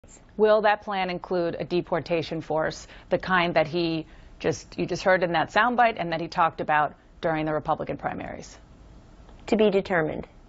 Will that plan include a deportation force, the kind that you just heard in that soundbite and that he talked about during the Republican primaries? To be determined.